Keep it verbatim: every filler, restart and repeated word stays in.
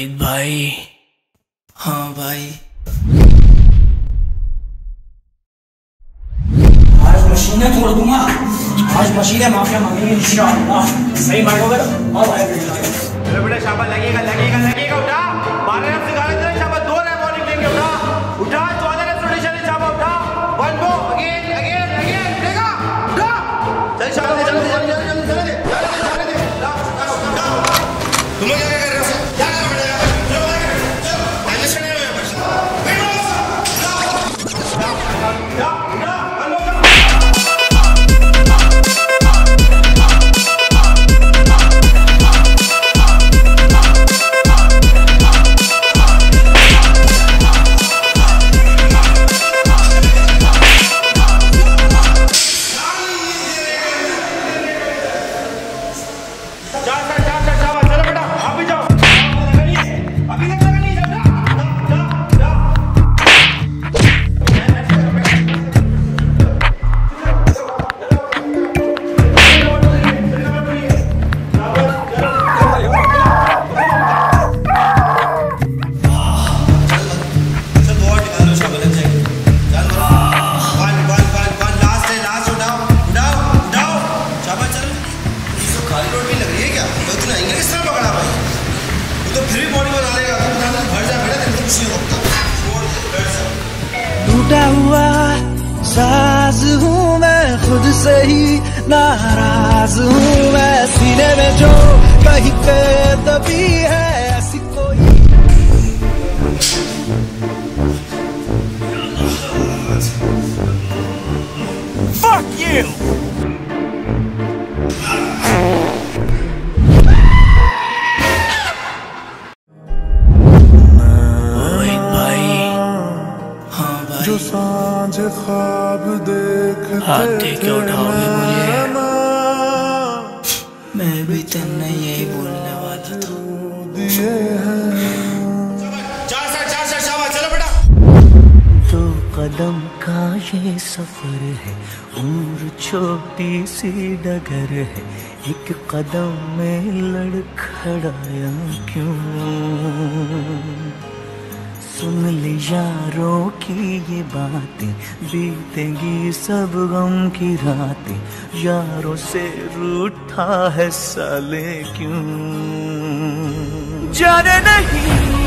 मोहित भाई। हाँ भाई, आज मशीनें तोड़ दूंगा। आज मशीनें माफिया मांगेंगे इंशाअल्लाह। सही मांगोगे तो अब आएगा। चलो बेटा शाबाश, लगेगा लगेगा लगेगा। उठा बारह रफ सिखा रहे थे शाबाश, दो रफ मॉर्निंग देंगे। उठा उठा चौदह रफ रोटेशन है शाबाश। उठा one go again again again उठेगा। उठा चल शाबाश, चल चल चल चल चल दे चल दे उठा उठा। तुम लोग क्या कर रहे हो? क्या कर रहे हो? चलो चलो माइनस करने में उठा उठा टूटा हुआ साज हूँ मैं, खुद से ही नाराज हूँ मैं। सीने में जो कहीं के दबी है ऐसी कोई। Fuck you! जो सांझ ख्वाब देखते हाथ दे के उठाओगे मुझे? मैं भी तेरे यही बोलने वाला था। चार साठ चार साठ शाबाश, चलो बेटा। दो कदम का ये सफर है, उम्र छोटी सी डगर है। एक कदम में लड़खड़ाया क्यों? सुन ले यारों की ये बातें, बीतेंगी सब गम की रातें। यारों से रूठा है साले क्यों? जाने नहीं